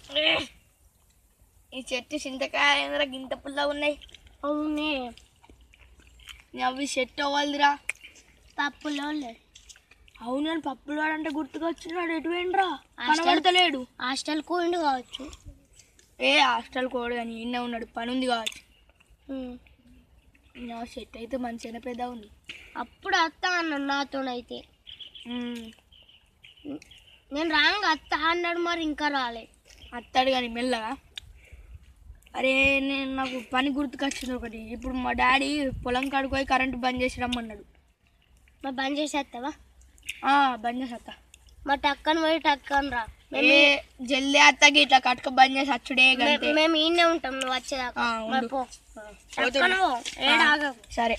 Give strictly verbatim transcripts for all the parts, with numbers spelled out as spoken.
ఈ చెట్టు చింతకాయ గింత పుల్ల ఉన్నాయి. అవునే అవి చెట్టు అవ్వాలిరా. పప్పులో అవును అని పప్పులు అంటే గుర్తుకొచ్చినాడు. ఎటు పోయిండ్రా? కనబడతలేడు. హాస్టల్ కోండి కావచ్చు. ఏ హాస్టల్ కోడు కానీ ఈయన ఉన్నాడు, పని ఉంది కావచ్చు. నా చెట్టు అయితే మంచిగా పెద్ద ఉంది. అప్పుడు అత్త అన్నాడు నాతోనైతే. నేను రాంగ అత్త అన్నాడు, మరి ఇంకా రాలే. అత్తాడు కానీ మెల్లగా. అరే నేను నాకు పని గుర్తుకొచ్చింది ఒకటి. ఇప్పుడు మా డాడీ పొలం కాడికి పోయి కరెంటు బంద్ చేసి రమ్మన్నాడు. మరి బంద్ చేసేస్తావా? బంద్ చేసేస్తా. మా టక్కని పోయి టక్కని రా. ఏ జల్దీ అత్తకి ఇట్లా కట్టుక బంద్ చేసి అచ్చుడే. మేము ఈయనే ఉంటాం, నువ్వు వచ్చేదాకా. సరే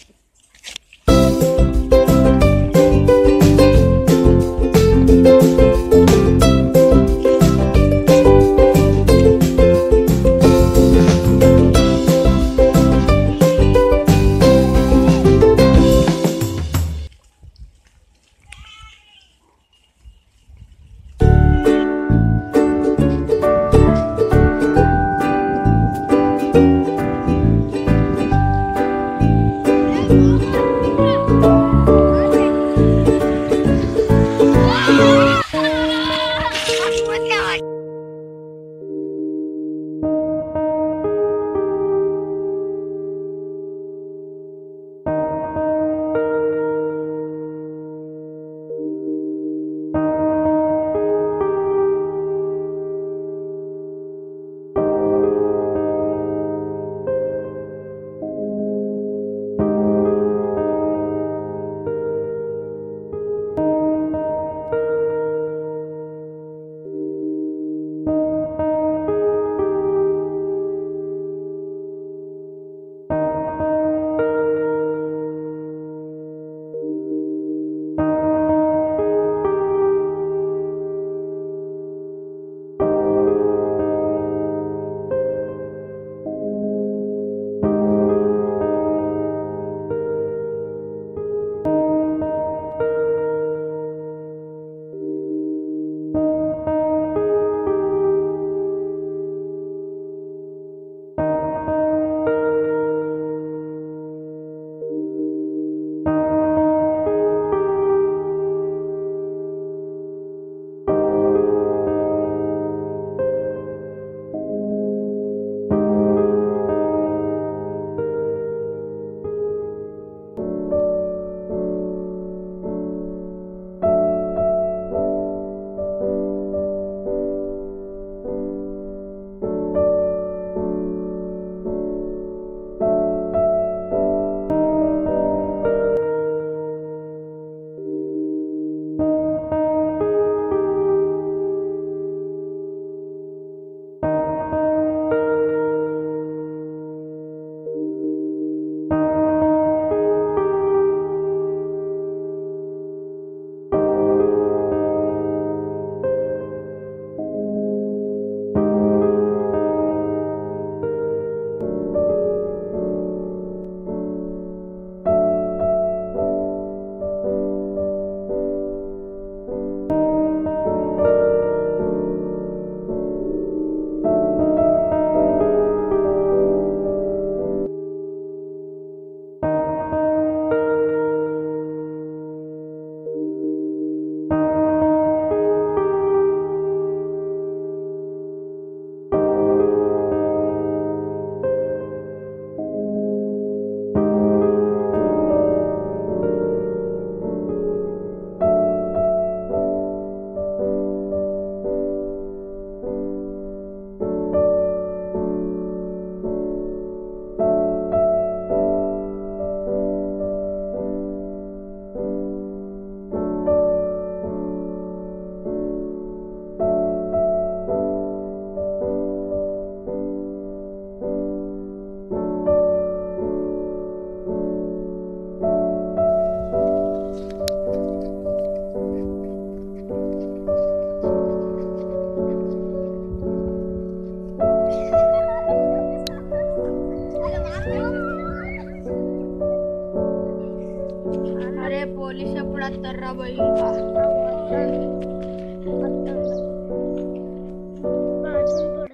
పోలీస్ ఎప్పుడు వస్తారా పోయి ఇంకా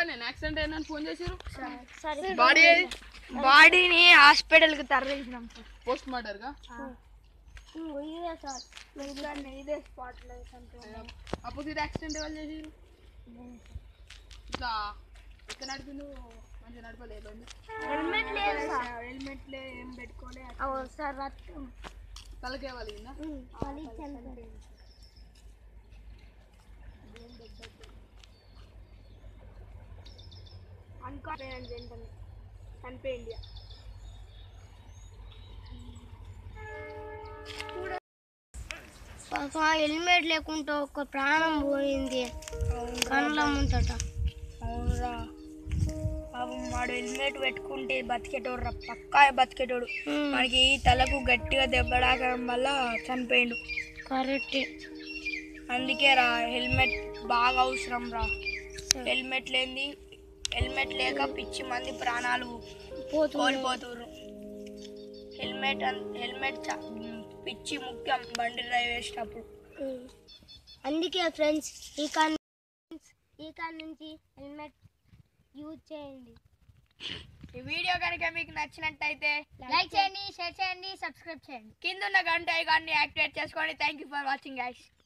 నేను యాక్సిడెంట్ అయిందని ఫోన్ చేశారు. సరే బాడీ బాడీని హాస్పిటల్కి తరలించినాం సార్. పోస్ట్ మార్టర్గా. ఇదే సార్ ఇదే స్పాట్లో అపోజిట్ యాక్సిడెంట్ ఎవరు చేసారు? ఇట్లా ఎక్కడ నడిపిండు మంచిగా నడపలే బండి. హెల్మెట్ లేదు సార్. హెల్మెట్ ఏం పెట్టుకోలే. సార్ రక్తం తలకే వాళ్ళిందా? అన్కాన్ఫిడెన్స్ ఏంటంటే చనిపోయింది. హెల్మెట్ లేకుండా ఒక ప్రాణం పోయింది కళ్ళ ముందట. అవునరా పాపం వాడు హెల్మెట్ పెట్టుకుంటే బతికేటోడు రా, పక్కా బతికేటోడు. మనకి తలకు గట్టిగా దెబ్బ తాకడం వల్ల చనిపోయిండు. కరెక్ట్. అందుకే రా హెల్మెట్ బాగా అవసరం రా. హెల్మెట్ లేని హెల్మెట్ లేక పిచ్చి మంది ప్రాణాలు కోల్పోతున్నారు. హెల్మెట్ హెల్మెట్ పిచ్చి ముఖ్యం బండి డ్రైవ్ చేసేటప్పుడు. అందుకే ఫ్రెండ్స్ ఈ కాన్ ఈ కాన్ నుంచి హెల్మెట్ యూజ్ చేయండి. ఈ వీడియో కనుక మీకు నచ్చినట్టయితే లైక్ చేయండి, షేర్ చేయండి, సబ్స్క్రైబ్ చేయండి. కింద ఉన్న గంట ఐకాన్ని యాక్టివేట్ చేసుకోండి. Thank you for watching guys.